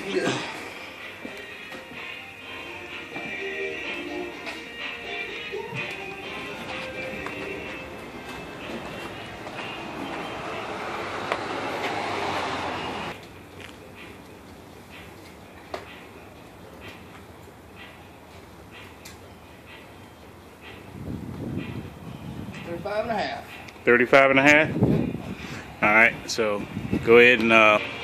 Yeah. $35.5. 35 and a half? All right, so go ahead and